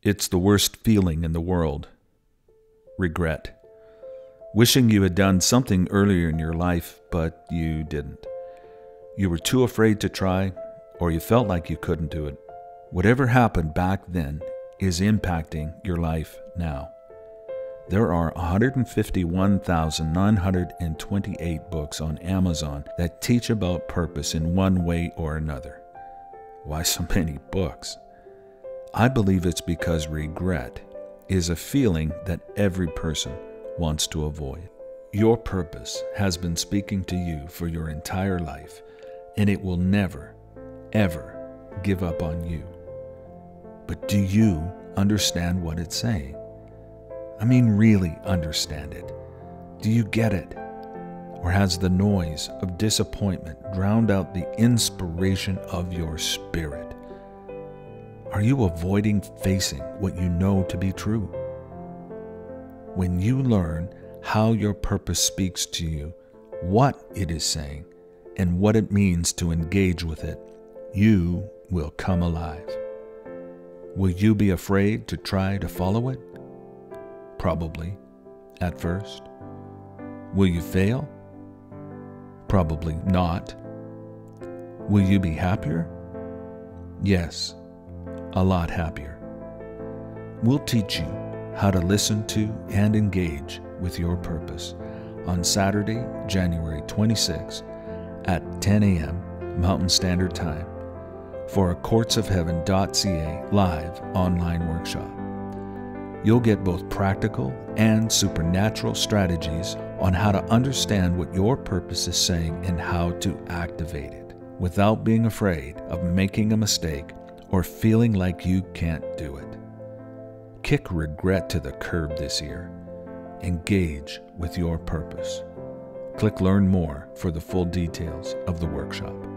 It's the worst feeling in the world. Regret. Wishing you had done something earlier in your life, but you didn't. You were too afraid to try, or you felt like you couldn't do it. Whatever happened back then is impacting your life now. There are 151,928 books on Amazon that teach about purpose in one way or another. Why so many books? I believe it's because regret is a feeling that every person wants to avoid. Your purpose has been speaking to you for your entire life, and it will never, ever give up on you. But do you understand what it's saying? I mean, really understand it. Do you get it? Or has the noise of disappointment drowned out the inspiration of your spirit? Are you avoiding facing what you know to be true? When you learn how your purpose speaks to you, what it is saying, and what it means to engage with it, you will come alive. Will you be afraid to try to follow it? Probably, at first. Will you fail? Probably not. Will you be happier? Yes, a lot happier. We'll teach you how to listen to and engage with your purpose on Saturday, January 26 at 10 a.m. Mountain Standard Time for a courtsofheaven.ca live online workshop. You'll get both practical and supernatural strategies on how to understand what your purpose is saying and how to activate it without being afraid of making a mistake or feeling like you can't do it. Kick regret to the curb this year. Engage with your purpose. Click Learn More for the full details of the workshop.